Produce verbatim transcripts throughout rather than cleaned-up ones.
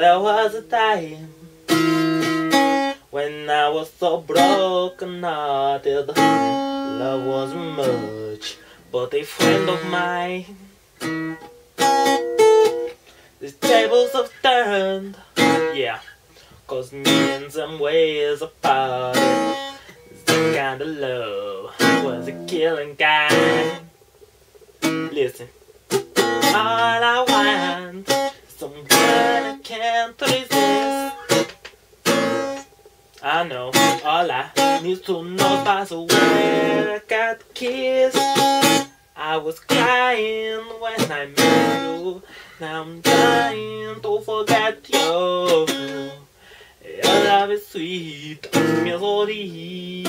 There was a time when I was so broken hearted. Love wasn't much, but a friend of mine. The tables have turned, yeah, 'cause me and some ways apart. This kind of love was a killing kind. Listen, all I want is someone I can't resist. I know, all I need to know is where I got the kiss. I was crying when I met you. Now I'm trying to forget you. Your love is sweet misery.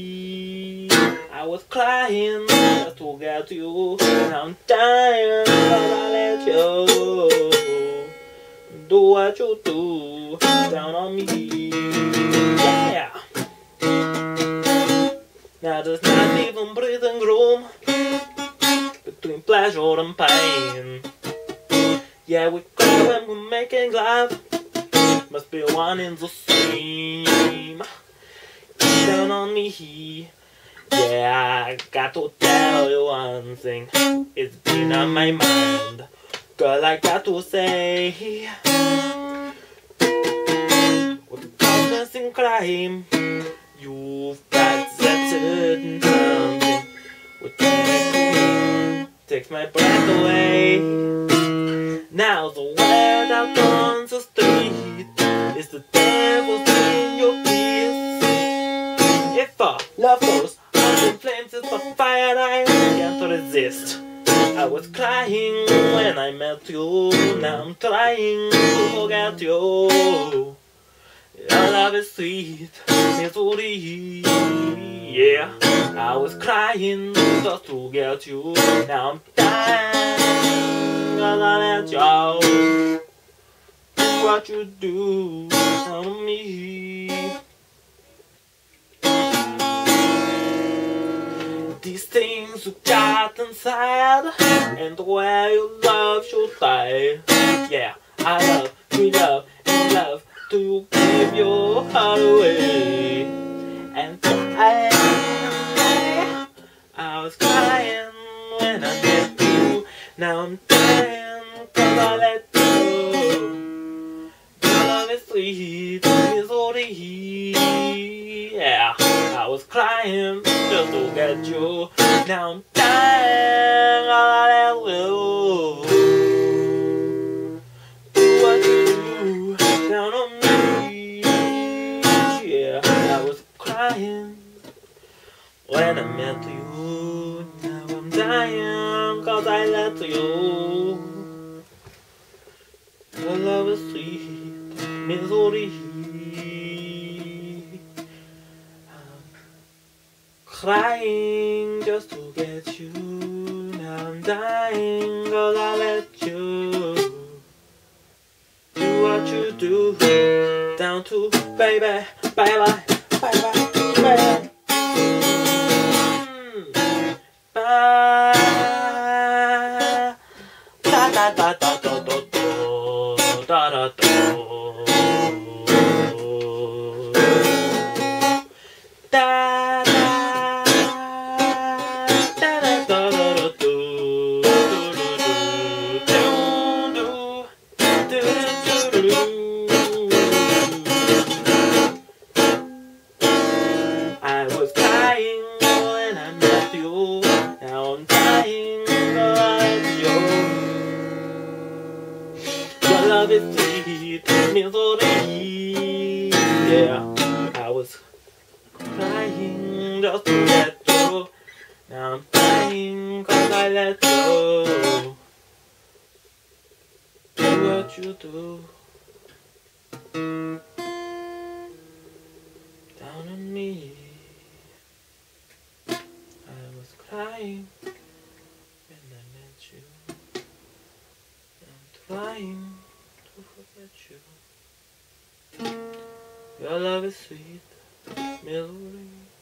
I was crying just to get you. Now I'm dying but I let you do what you do down on me. Yeah. Now there's not even breathing room between pleasure and pain. Yeah, we cry when we're making love. Must be one in the same. Down on me. Yeah, I got to tell you one thing. It's been on my mind. Girl, I got to say, with confidence in crime, you've got that certain something. What you make me takes my breath away. Now the word out on the street is the devil's in your kiss. If our love goes up in flames, it's a fire I can't resist. I was crying when I met you. Now I'm trying to forget you. Your love is sweet misery. Yeah, I was crying just to get you. Now I'm dying 'cause I let you do what you do to me. These things you got inside, and where your love should die. Yeah, I love, we love, and love to give your heart away. And I, I was crying when I met you. Now I'm dying 'cause I let you. Your love is sweet misery. Yeah, I was crying just to get you. Now I'm dying 'cause I let you do what you do down on me. Yeah, I was crying when I met you. Now I'm dying 'cause I let you. Your love is sweet misery. I'm crying just to get you. Now I'm dying 'cause I let you do what you do down to baby, bye bye, bye bye, baby. Bye. Da da da da da da da da da. Da da da da da da do do do do. I was crying when I met you. Now I'm dying 'cause I let you. Your love is sweet misery. Yeah, I was crying just to get you. Now I'm dying 'cause I let you do what you do down on me. I was crying when I met you. I'm trying to forget you. Your love is sweet misery.